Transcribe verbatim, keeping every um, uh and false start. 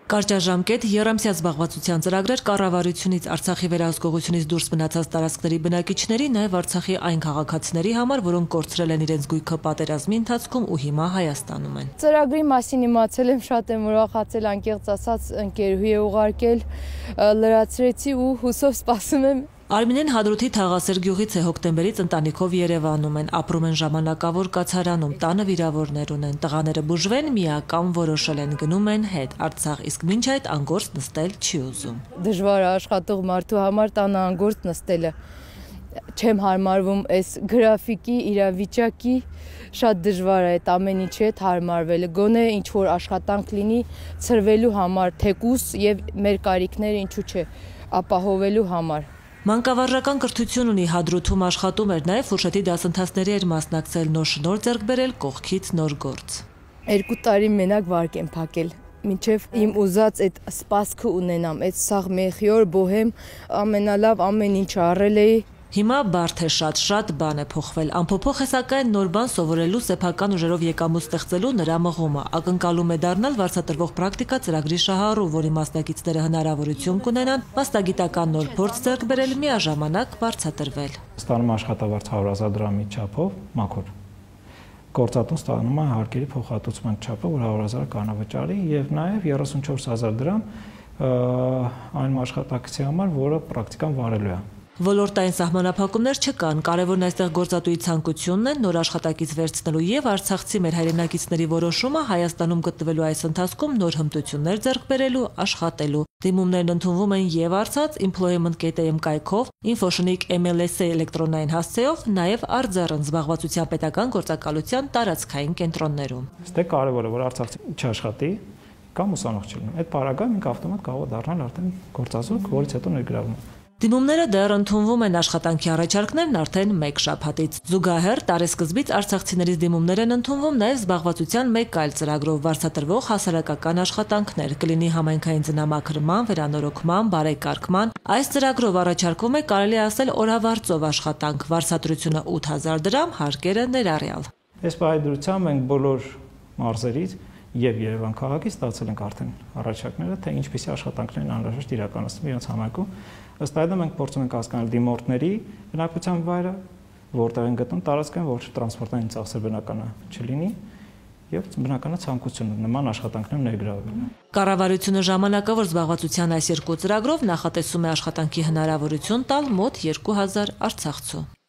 Կարճաժամկետ եռամսյա զբաղվածության ծրագրեր կառավարությունից, Արցախի վերահսկողությունից դուրս մնացած տարածքների բնակիչների, նաև Արցախի այն քաղաքացիների համար, որոնք կորցրել են իրենց գույքը պատերազմի ընթացքում ու հիմա Հայաստանում են։ Ծրագրի մասին իմացել եմ, շատ եմ ուրախացել, անկեղծ ասած ընկերուհի է ուղարկել, լրացրեցի ու հուսով սպասում եմ։ Արմինեն Հադրութի Թաղասեր գյուղից է, հոկտեմբերից ընտանիքով Երևանում են, ապրում են ժամանակավոր կացարանում, տանը վիրավորներ ունեն, տղաները բուժվեն, միական որոշել են, գնում են հետ Արցախ, իսկ մինչ այդ անգործ նստել չի ուզում։ Դժվար է աշխատող մարդու համար տանը անգործ նստելը, չեմ հարմարվում այս գրաֆիկի, իրավիճակի, շատ դժվար է այդ ամեն ինչի հետ հարմարվելը, գոնե ինչ որ աշխատանք լինի ցրվելու համար, թեկուս եւ մեր կարիքները ինչու՞ չէ ապահովելու համար։ Մանկավարժական կրթություն ունի, Հադրութում աշխատում էր, նաև ֆուրշետի դասընթացների էր մասնակցել, նոր շնորհ ձեռք բերել, կողքից նոր գործ։ Երկու տարի մենակ վարկ եմ փակել, մինչև իմ ուզած այդ սպասքը ունենամ, այդ սաղ մեխիոր, բոհեմ, ամենալավ ամեն ինչ առել էի։ Հիմա բարդ է շատ, շատ բան է փոխվել, անփոփոխ է սակայն նոր բան սովորելու, սեփական ուժերով եկամուտ ստեղծելու նրա մղումը, ակնկալում է դառնալ վարձատրվող պրակտիկա ծրագրի շահառու, որի մասնակիցները հնարավորություն կունենան մասնագիտական նոր փորձ ձեռք բերել, միաժամանակ վարձատրվել։ Ստանում աշխատավարձ հարյուր հազար դրամի չափով մաքուր։ Գործատուն ստանում է հարկերի փոխհատուցման չափը, որ հարյուր հազար կանավճարի եւ նաեւ երեսունչորս հազար դրամ այն աշխատակցի համար, որը պրակտիկան վարելու է։ Ոլորտային սահմանափակումներ չկան, կարևորն այստեղ գործատուի ցանկությունն է նոր աշխատակից վերցնելու եւ արցախցի մեր հայրենակիցների որոշումը Հայաստանում գտնվելու այս ընթացքում նոր հմտություններ ձեռք բերելու, աշխատելու։ Դիմումներն ընդունվում են եւ արցած employment dot am կայքով, Infosonic M L S էլեկտրոնային հասցեով, նաեւ արձառն զբաղվածության պետական գործակալության տարածքային կենտրոններում։ Ստե կարևոր է, որ արցախցի չաշխատի կամ ուսանող չլինի։ Այդ պարագայում ինքը ավտոմատ կարող է դառնալ արդեն գործազուրկ, որից հետո ներգրավում։ Դիմումները դեռ ընդունվում են, աշխատանքի առաջարկներն արդեն մեկ շաբաթից։ Զուգահեռ տարեսկզբից արցախցիներից դիմումներ են ընդունվում նաև զբաղվածության մեկ այլ ծրագրով վարձատրվող հասարակական աշխատանքներ, կլինի համայնքային ձնամաքրման, վերանորոգման, բարեկարգման։ Այս ծրագրով առաջարկվում է, կարելի ասել, օրավարձով աշխատանք, վարձատրությունը ութ հազար դրամ, հարկերը ներառյալ։ Այս պայմանությամբ մենք բոլոր մարզերից եւ Երևան քաղաքից ստացել ենք արդեն առաջարկները, թե ինչպիսի աշխատանքներ են անհրաժեշտ իրականացնել իրենց համայնքում։ Ըստ այդմ մենք փորձում ենք հասկանալ դիմորդների բնակության վայրը, որտեղ են գտնվում տարածքային, որ տրանսպորտային ծախսեր բնականը չլինի եւ բնականը ցանկություն նման աշխատանքներ ներգրավել։ Կառավարությունը ժամանակավոր զբաղվածության այս երկու ծրագրով նախատեսում է աշխատանքի հնարավորություն տալ մոտ երկու հազար արցախցու։